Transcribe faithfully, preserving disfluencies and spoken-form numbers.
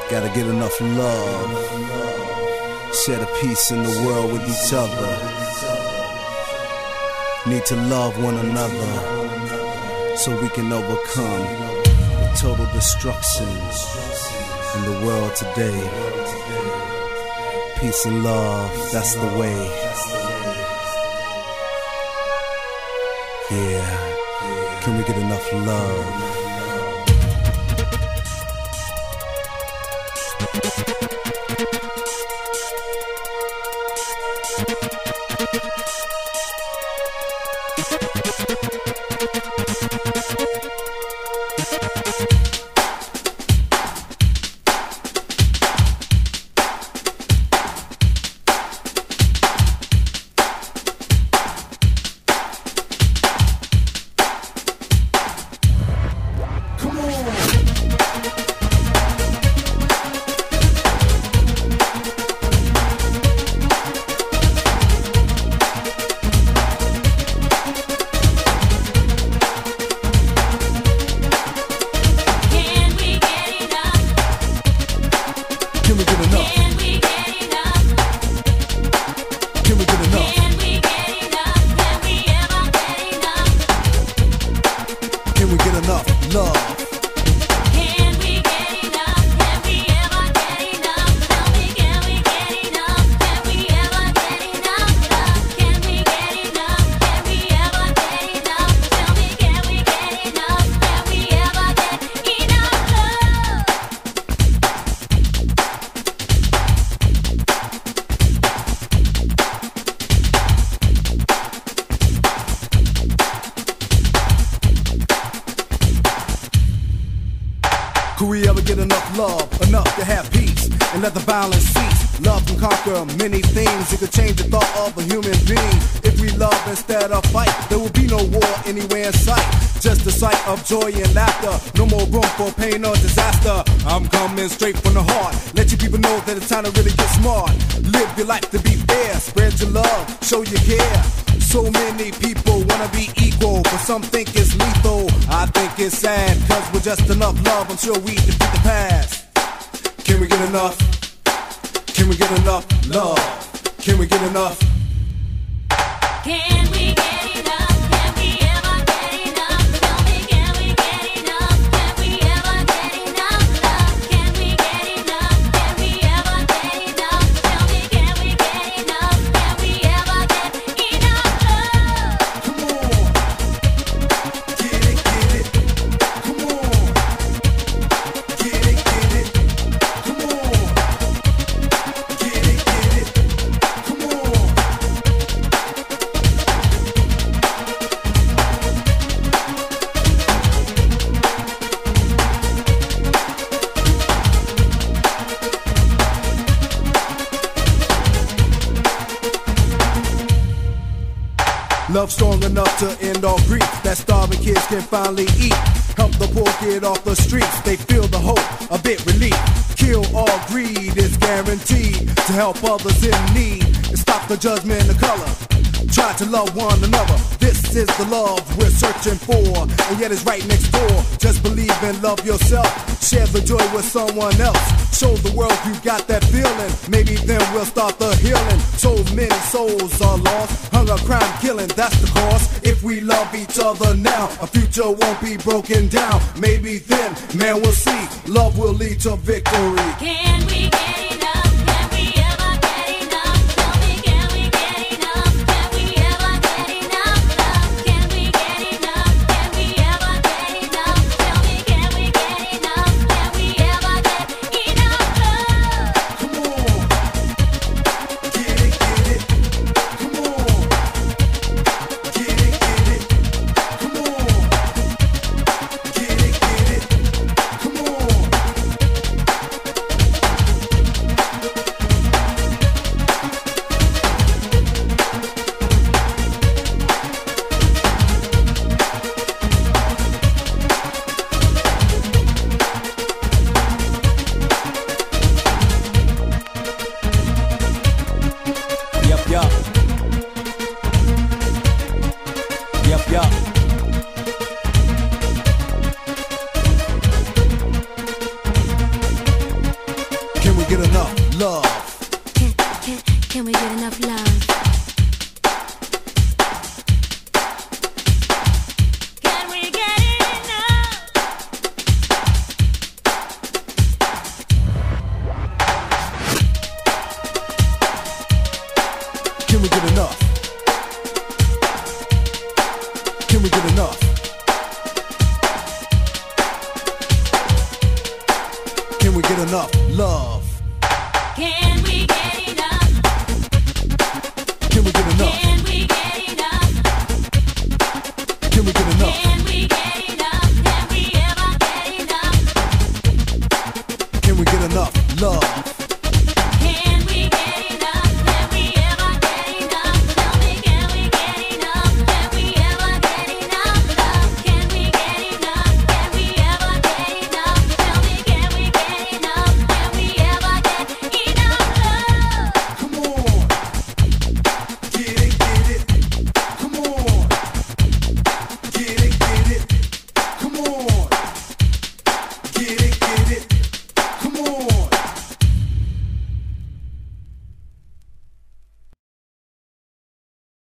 Gotta get enough love. Share the peace in the world with each other. Need to love one another so we can overcome the total destruction in the world today. Peace and love, that's the way. Yeah, can we get enough love? Could we ever get enough love, enough to have peace, and let the violence cease? Love can conquer many things, it could change the thought of a human being. If we love instead of fight, there will be no war anywhere in sight. Just a sight of joy and laughter, no more room for pain or disaster. I'm coming straight from the heart, let you people know that it's time to really get smart. Live your life to be fair, spread your love, show you care. So many people wanna be equal, but some think it's lethal. I think it's sad, cause with just enough love, I'm sure we defeat the past. Can we get enough? Can we get enough love? Can we get enough? Can we get enough? Can we ever get enough? Tell me, can we get enough? Can we ever get enough love? Can we get enough? Can we ever get enough? Tell me, can we get enough? Can we ever get enough love? Come on, get it, get it. Come on, get it, get it. Come on, get it, get it. Come on. Love strong enough to end all grief, that starving kids can finally eat. Help the poor get off the streets, they feel the hope, a bit relief. Kill all greed is guaranteed to help others in need and stop the judgment of color. Try to love one another, this is the love we're searching for, and yet it's right next door. Just believe and love yourself, share the joy with someone else. Show the world you got that feeling, maybe then we'll start the healing. So many souls are lost, hunger, crime, killing, that's the cause. If we love each other now, a future won't be broken down. Maybe then, man, we'll see, love will lead to victory. Can we get enough? Can we ever get enough? Tell me, can we get enough? Can we ever get enough love? Can we get enough? Can we ever get enough? Tell me, can we get enough? Can we ever get enough love? Come on, get it, get it. Come on, get it, get it. Come on, get it, get it. Come on. we get enough love? Can